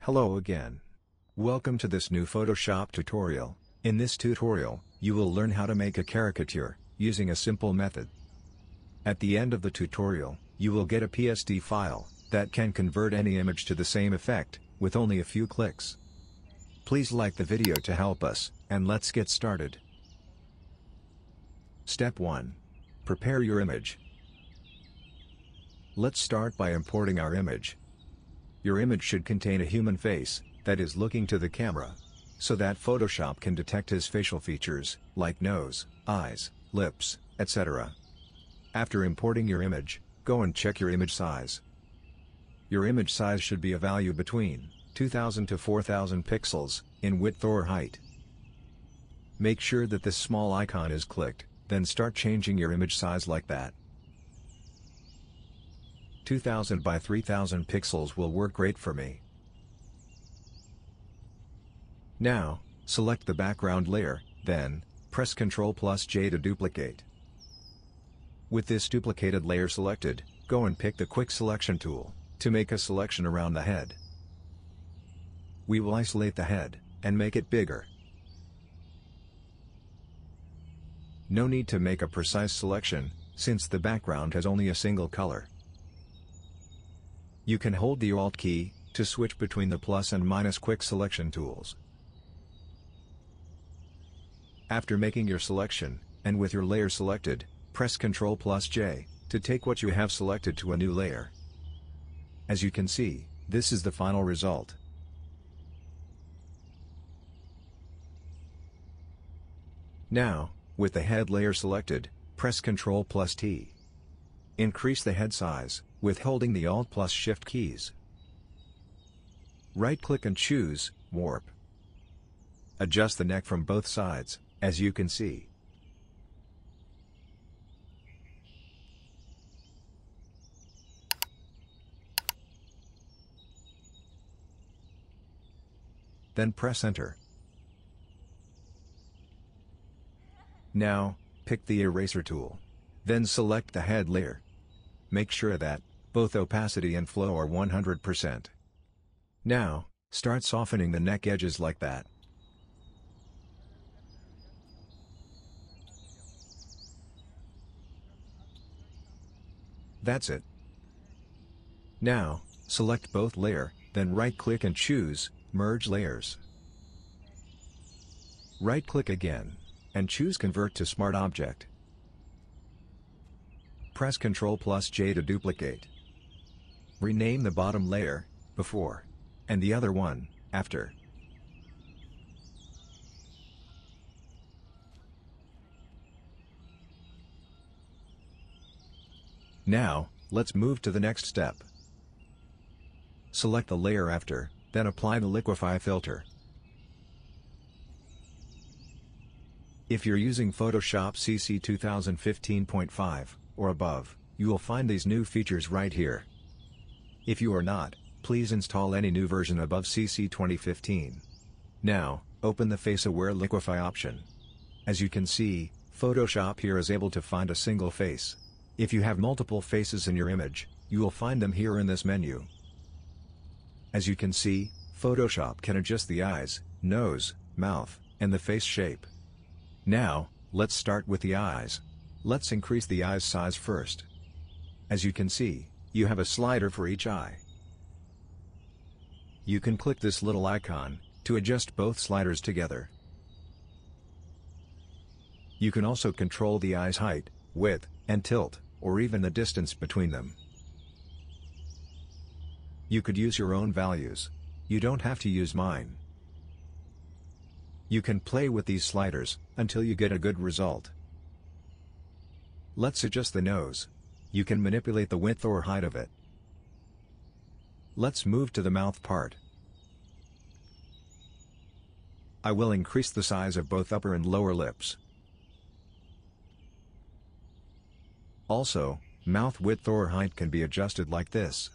Hello again. Welcome to this new Photoshop tutorial. In this tutorial, you will learn how to make a caricature, using a simple method. At the end of the tutorial, you will get a PSD file, that can convert any image to the same effect, with only a few clicks. Please like the video to help us, and let's get started. Step 1. Prepare your image. Let's start by importing our image. Your image should contain a human face, that is looking to the camera, so that Photoshop can detect his facial features, like nose, eyes, lips, etc. After importing your image, go and check your image size. Your image size should be a value between 2000 to 4000 pixels, in width or height. Make sure that this small icon is clicked, then start changing your image size like that. 2000 by 3000 pixels will work great for me. Now, select the background layer, then, press Ctrl+J to duplicate. With this duplicated layer selected, go and pick the Quick Selection tool, to make a selection around the head. We will isolate the head, and make it bigger. No need to make a precise selection, since the background has only a single color. You can hold the Alt key, to switch between the plus and minus quick selection tools. After making your selection, and with your layer selected, press Ctrl+J, to take what you have selected to a new layer. As you can see, this is the final result. Now, with the head layer selected, press Ctrl+T. Increase the head size, with holding the Alt+Shift keys. Right-click and choose Warp. Adjust the neck from both sides, as you can see. Then press Enter. Now, pick the Eraser tool. Then select the head layer. Make sure that both opacity and flow are 100%. Now, start softening the neck edges like that. That's it. Now, select both layer, then right-click and choose Merge Layers. Right-click again, and choose Convert to Smart Object. Press Ctrl+J to duplicate. Rename the bottom layer, Before, and the other one, After. Now, let's move to the next step. Select the layer After, then apply the Liquify filter. If you're using Photoshop CC 2015.5, or above, you will find these new features right here. If you are not, please install any new version above CC 2015. Now, open the Face Aware Liquify option. As you can see, Photoshop here is able to find a single face. If you have multiple faces in your image, you will find them here in this menu. As you can see, Photoshop can adjust the eyes, nose, mouth, and the face shape. Now, let's start with the eyes. Let's increase the eye's size first. As you can see, you have a slider for each eye. You can click this little icon, to adjust both sliders together. You can also control the eye's height, width, and tilt, or even the distance between them. You could use your own values. You don't have to use mine. You can play with these sliders, until you get a good result. Let's adjust the nose. You can manipulate the width or height of it. Let's move to the mouth part. I will increase the size of both upper and lower lips. Also, mouth width or height can be adjusted like this.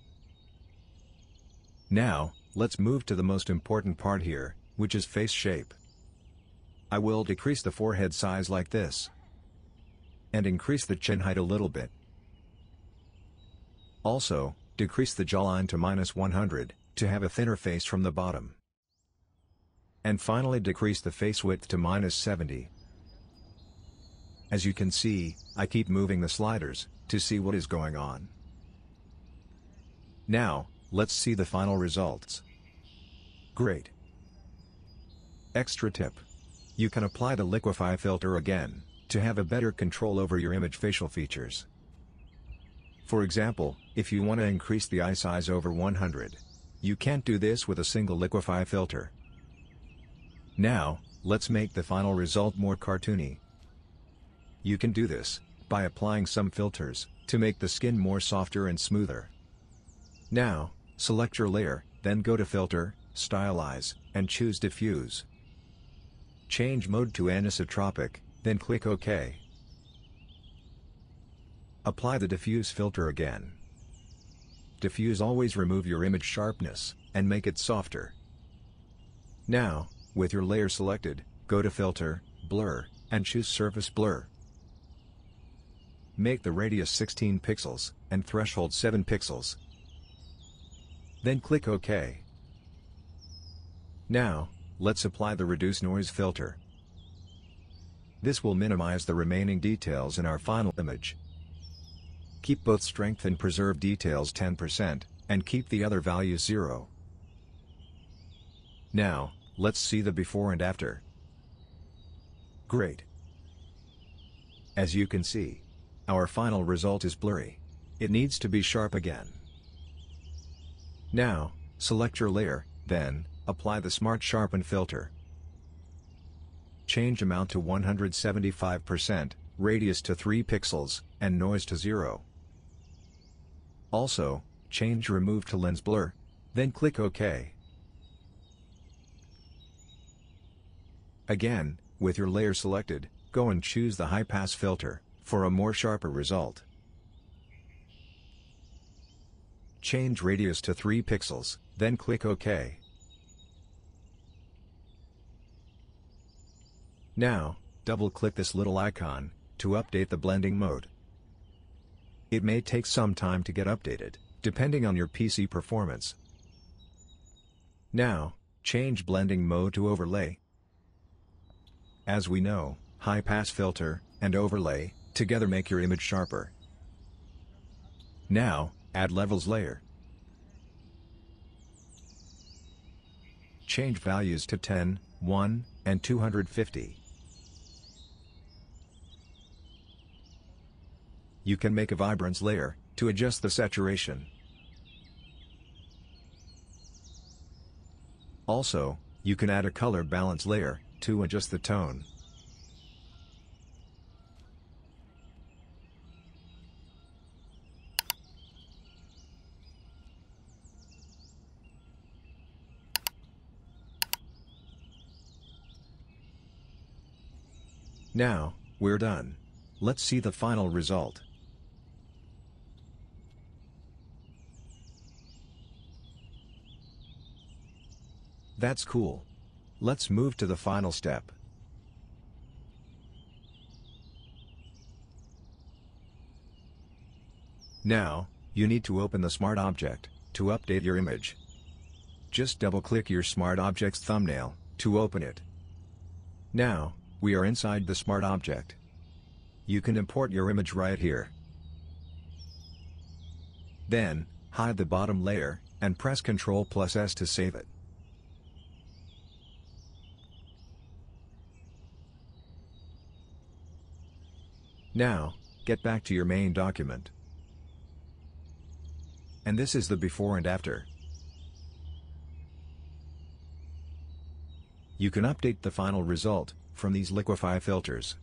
Now, let's move to the most important part here, which is face shape. I will decrease the forehead size like this, and increase the chin height a little bit. Also, decrease the jawline to -100, to have a thinner face from the bottom. And finally decrease the face width to -70. As you can see, I keep moving the sliders, to see what is going on. Now, let's see the final results. Great! Extra tip. You can apply the liquify filter again, to have a better control over your image facial features. For example, if you want to increase the eye size over 100, you can't do this with a single liquify filter. Now, let's make the final result more cartoony. You can do this by applying some filters to make the skin more softer and smoother. Now, select your layer, then go to Filter, Stylize, and choose Diffuse. Change mode to anisotropic, then click OK. Apply the diffuse filter again. Diffuse always remove your image sharpness and make it softer. Now, with your layer selected, go to Filter, Blur, and choose Surface Blur. Make the radius 16 pixels and threshold 7 pixels. Then click OK. Now, let's apply the Reduce Noise filter. This will minimize the remaining details in our final image. Keep both strength and preserve details 10%, and keep the other values 0. Now, let's see the before and after. Great! As you can see, our final result is blurry. It needs to be sharp again. Now, select your layer, then, apply the Smart Sharpen filter. Change amount to 175%, radius to 3 pixels, and noise to 0. Also, change Remove to Lens Blur, then click OK. Again, with your layer selected, go and choose the High Pass filter, for a more sharper result. Change radius to 3 pixels, then click OK. Now, double-click this little icon, to update the blending mode. It may take some time to get updated, depending on your PC performance. Now, change blending mode to overlay. As we know, high pass filter and overlay together make your image sharper. Now, add levels layer. Change values to 10, 1, and 250. You can make a vibrance layer to adjust the saturation. Also, you can add a color balance layer to adjust the tone. Now, we're done. Let's see the final result. That's cool. Let's move to the final step. Now, you need to open the Smart Object to update your image. Just double-click your Smart Object's thumbnail to open it. Now, we are inside the Smart Object. You can import your image right here. Then, hide the bottom layer, and press Ctrl+S to save it. Now, get back to your main document. And this is the before and after. You can update the final result from these liquify filters.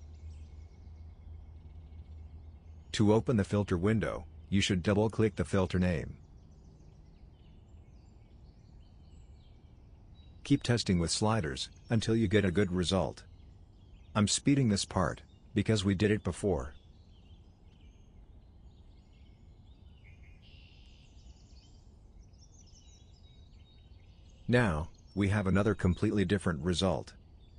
To open the filter window, you should double-click the filter name. Keep testing with sliders until you get a good result. I'm speeding this part because we did it before. Now, we have another completely different result.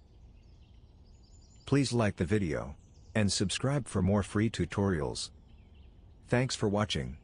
Please like the video and subscribe for more free tutorials. Thanks for watching.